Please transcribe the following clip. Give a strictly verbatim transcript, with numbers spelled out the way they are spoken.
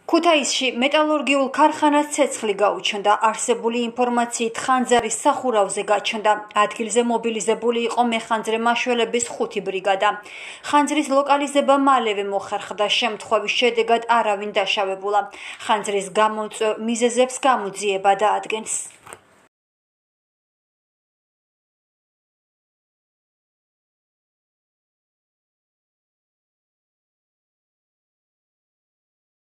ქუთაისში მეტალურგიულ ქარხანას ცეცხლი გაუჩნდა. არსებული ინფორმაციით ხანძარის სახურავზე გაჩნდა. ადგილზე მობილიზებული იყო მეხანძრე მაშველების ხუთი ბრიგადა. ხანძრის ლოკალიზება მალევე მოხერხდა. შემთხვევის შედეგად არავინ დაშავებულა. ხანძრის გამოწვევ მიზეზებს გამოძიება დაადგენს.